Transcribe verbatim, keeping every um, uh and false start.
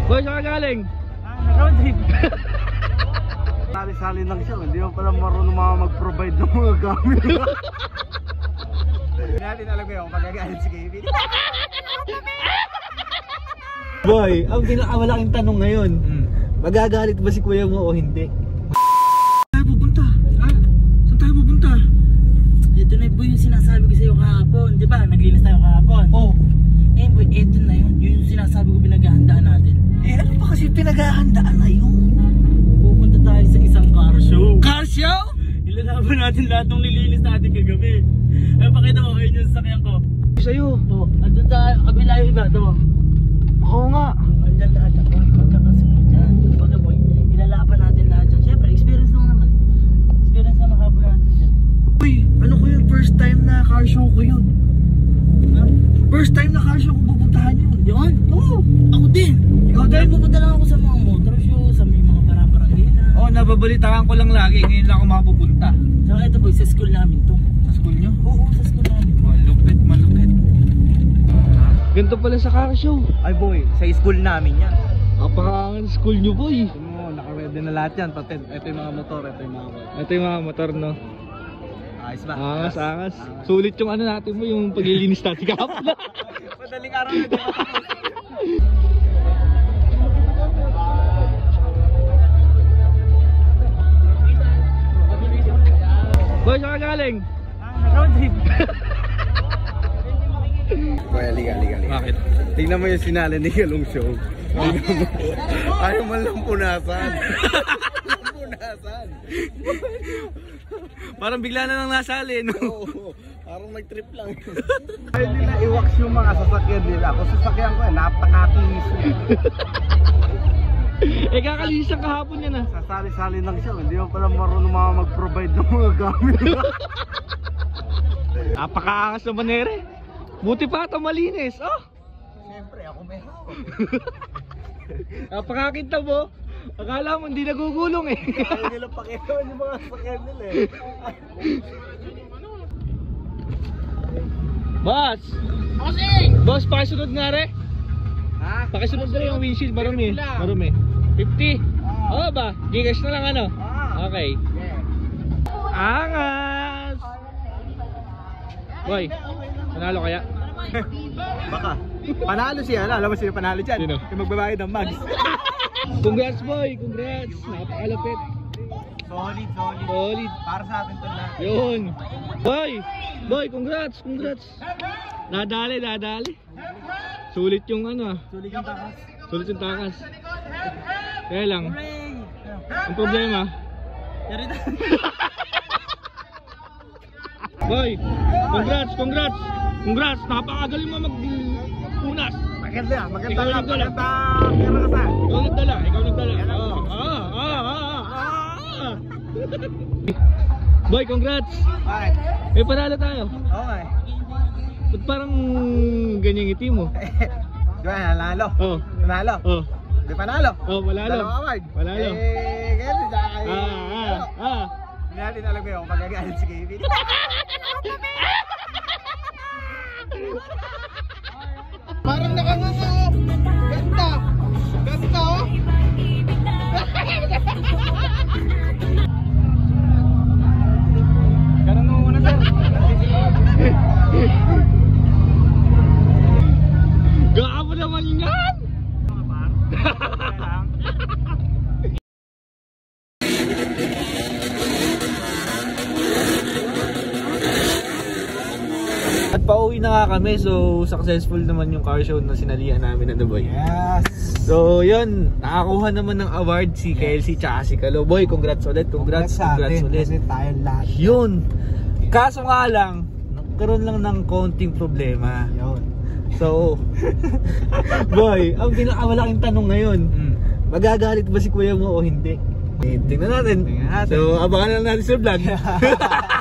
Boy, saan ka galing? Ah, road trip. Sali-sali lang siya, hindi mo pala marunong mga mag-provide ng mga gamit. Hindi natin alam ko yung magagalit si Kevin. Boy, ang pinakamalaking tanong ngayon, Hmm. magagalit ba si kuya mo o hindi? Saan tayo pupunta? Ha? Saan tayo pupunta? Ito na boy yung sinasabi ko sa'yo kahapon, di ba? Naglinis tayo kahapon. Oo. Oh. Eh boy, ito na yun. Yun yung sinasabi ko pinaghahandaan natin. Eh ano pa kasi pinaghahandaan na yun? Pupunta tayo sa isang car show. Car show? Ilalaban natin lahat ng nilinis natin kagabi. Ay, pakita mo, ayun yung sasakyan ko. Sa'yo? Oo. Oh, andun sa kabila yung iba, ito mo. Oo nga. Andyan lahat yan, boy. Magkakasunod dyan. Baga boy, ilalaban natin lahat dyan. Siyempre, experience lang naman. Experience na makabot natin dyan. Uy, ano ko yun? First time na car show ko yun. Ha? First time na car show ko pupuntahan yun. Yun? Oo. Ako din. Ikaw Pero din? pupunta lang ako sa mga motor show, sa may mga barang-barangina. Oo, oh, nababalitaan ko lang lagi. Ngayon lang ako makapupunta. Saka ito boy, sa school namin to. Sa school nyo? Oo, sa school namin. Malupit, malupit. Ganito pala sa car show. Ay boy, sa school namin yan. Napakaangan school nyo, boy. Ito mo, naka-ready na lahat yan. Pati, ito yung mga motor, ito yung mga motor. Ito yung mga motor, no? Ayos ba? Angas, angas. Sulit yung ano natin mo, yung paglilinis natin kahapon. Madaling araw na ito. Boy, saan ka galing? Ah, road trip. Kaya liga, liga, liga. Bakit? Tingnan mo yung sinali ni Galong Show. Tingnan mo. Ayaw man lang punasan. Punasan. Parang bigla na lang nasali, no? Oo, parang nag-trip lang. Ayaw nila i-wax yung mga sasakyan nila. Kung sasakyan ko, eh, napakakinis yun. Eh, kakalinis ang kahapon yan, ah. Sasali-sali lang siya, hindi mo pala marunong mga mag-provide ng mga gamit. Napakaangas na manere. Buti pa ito malinis, oh. Siyempre, ako may hawak. Napakakinta mo. Akala mo hindi nagugulong eh. Ayaw nila pakihawan yung mga sasakyan nila eh. Boss! Bossing! Boss, pakisunod nga re. Ha? Pakisunod na rin yung windshield, marumi. Marumi. fifty? Oo ba? Gcash na lang ano? Okay. Angas! Boy, panalo kaya? Baka. Panalo siya, alam mo sino panalo dyan? Sino? Yung magbabayad ng mags. Congrats boy, congrats. Napakalapit. Solid, solid. Solid. Para sa atin to lahat. Yun. Boy, boy, congrats, congrats. Nadali, nadali. Sulit yung ano ah. Sulit yung takas. Sulit yung takas. Kaya lang, Hooray! ang problema. Yari na. Boy, congrats, congrats. Congrats, napakagaling mo mag-punas. Maganda, maganda Ikaw lang, nagdala. maganda karanasan. Ikaw nagdala, ikaw nagdala. Ah, ah, ah, ah, ah. Boy, congrats. Okay. May panalo tayo. Okay. Ba't parang ganyan ngiti mo? Di ba, nanalo? Oh, Nanalo? oh, Di panalo? oh, malalo. Dalawang award. Malalo. Eh, ganyan siya. Ah, ah, ah. Hindi natin alam ko yung magagalit si Kevin. Parang nakanganga oh. Ganda. Ganda oh. Ganun mo muna sir. Gaabo naman yan! At pauwi na nga kami, so successful naman yung car show na sinalihan namin na Dubai. Yes. So yun, nakakuha naman ng award si Kelsey tsaka si Kalo. Boy, congrats ulit, congrats, congrats, ulit. Kasi tayo lahat. Yun, kaso nga lang, nagkaroon lang ng konting problema. Yun. So, boy, ang pinakamalaking tanong ngayon, Mm. magagalit ba si kuya mo o hindi? Eh, tingnan natin. Tingnan natin. So, abangan lang natin sa vlog.